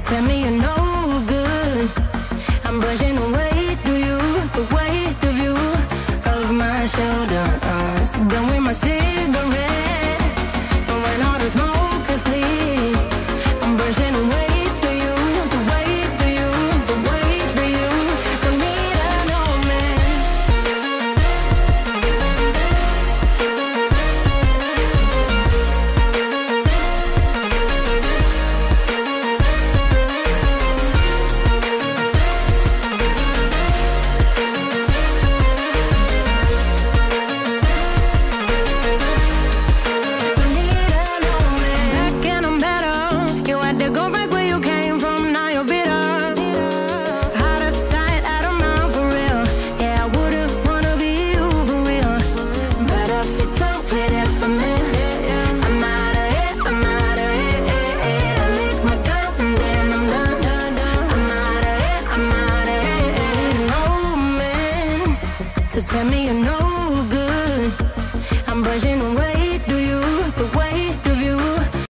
tell me you're no good. I'm brushing the weight of you, off my shoulders. Done with my cigarette, and when all the smoke is clear, I'm brushing the weight of you, the weight of you, the weight of you. Don't need an old man. Tell me you